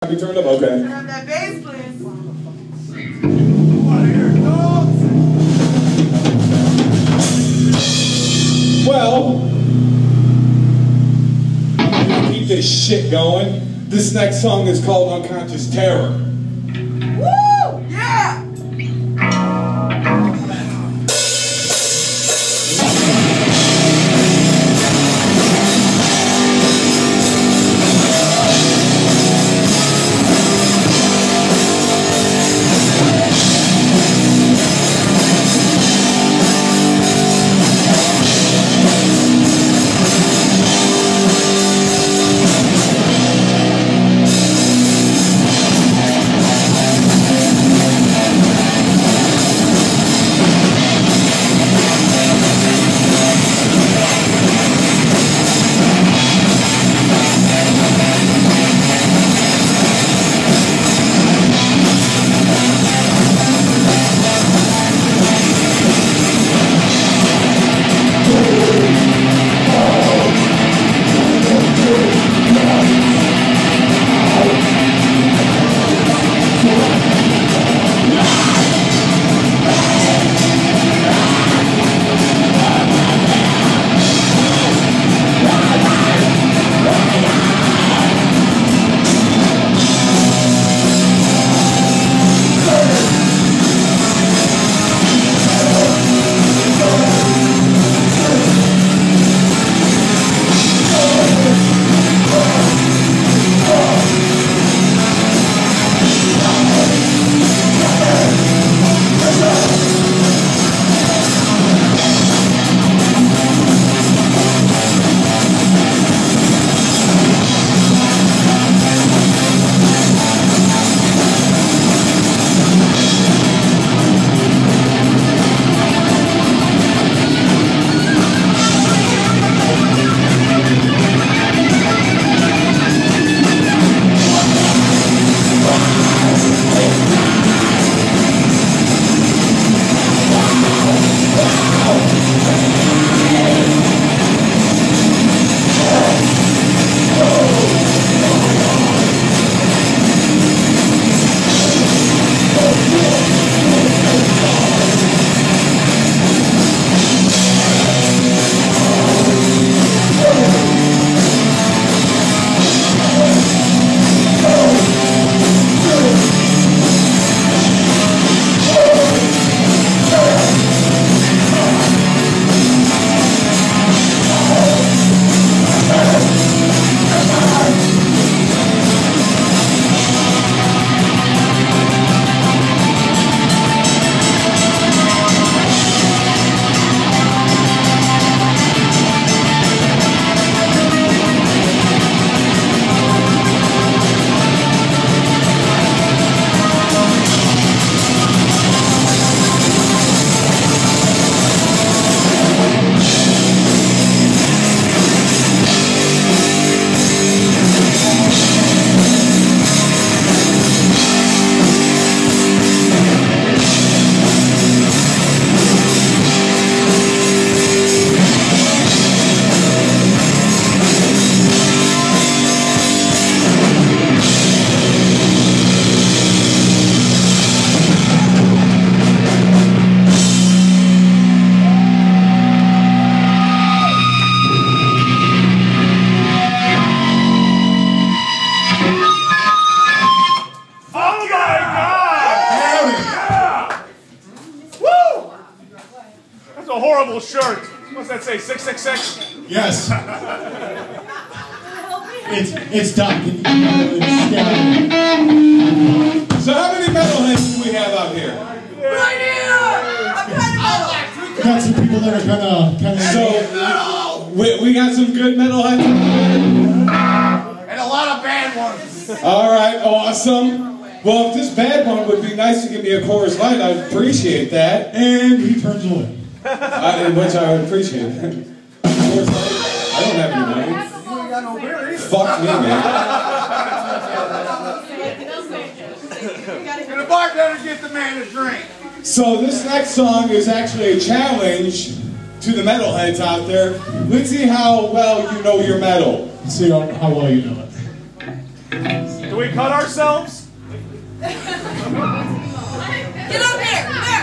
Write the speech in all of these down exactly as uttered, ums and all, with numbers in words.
You turned up? Okay. Turn up that bass, please. Well, I'm gonna keep this shit going. This next song is called Unconscious Terror. Woo! Yeah! A horrible shirt. What's that say? six six six? Yes. it's it's Doc. So how many metalheads do we have out here? Right here! I'm kind of We got some people that are gonna kind of. So we, we got some good metalheads out here. And a lot of bad ones. All right, awesome. Well, if this bad one would be nice to give me a Coors Light, I'd appreciate that. And he turns away. I, which I would appreciate. Coors Light? I don't have any money. Fuck me, man. And the bartender get the man a drink. So this next song is actually a challenge to the metalheads out there. Let's see how well you know your metal. Let's see how, how well you know it. Do we we cut ourselves? Get up here! Come here!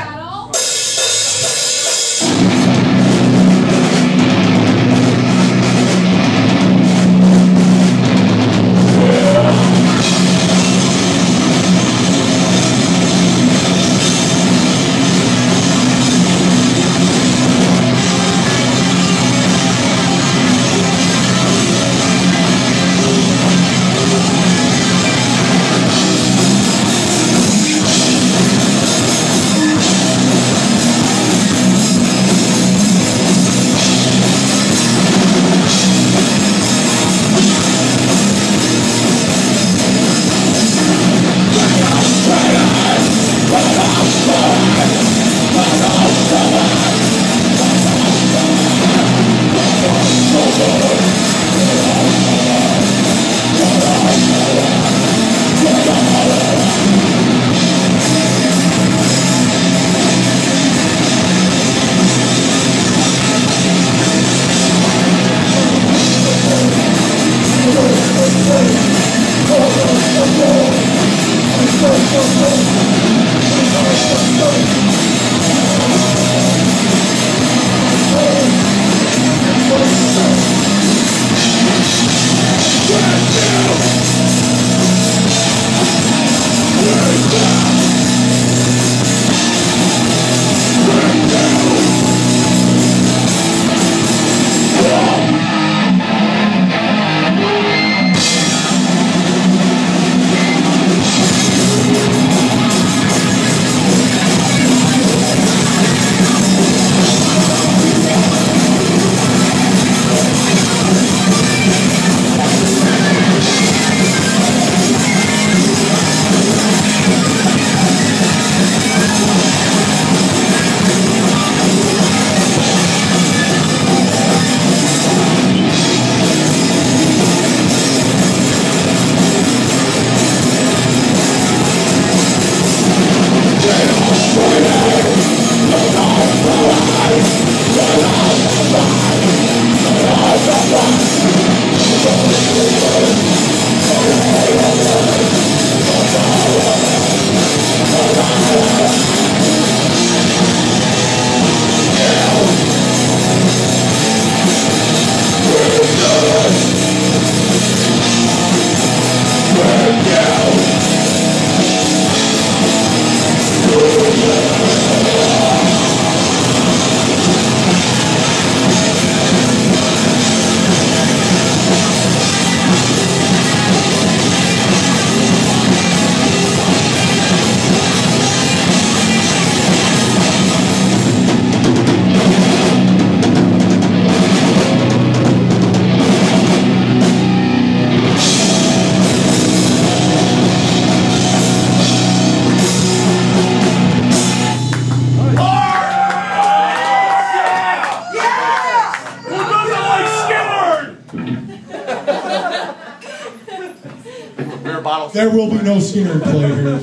There will be no Skinner play here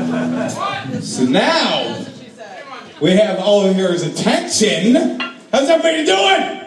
tonight. So now, we have all of yours attention. How's everybody doing?